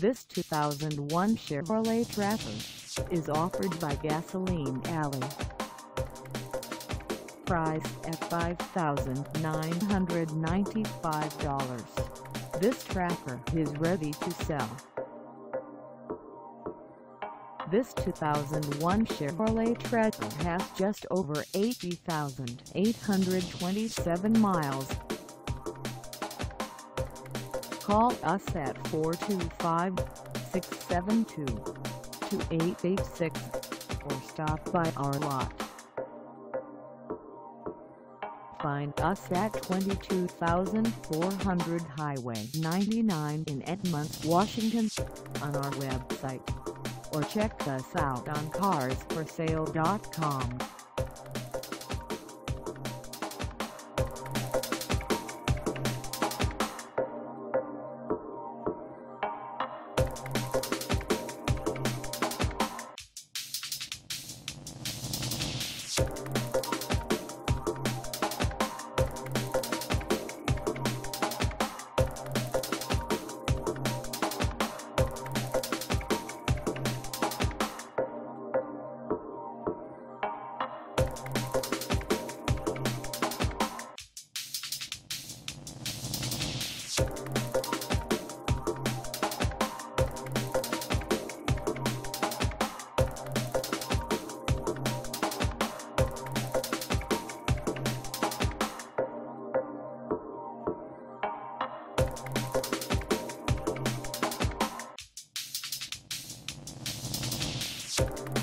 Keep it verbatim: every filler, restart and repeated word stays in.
This two thousand one Chevrolet Tracker is offered by Gasoline Alley. Priced at five thousand nine hundred ninety-five dollars, this Tracker is ready to sell. This two thousand one Chevrolet Tracker has just over eighty thousand eight hundred twenty-seven miles. Call us at four two five, six seven two, two eight eight six or stop by our lot. Find us at twenty-two thousand four hundred Highway ninety-nine in Edmonds, Washington, on our website, or check us out on cars for sale dot com. You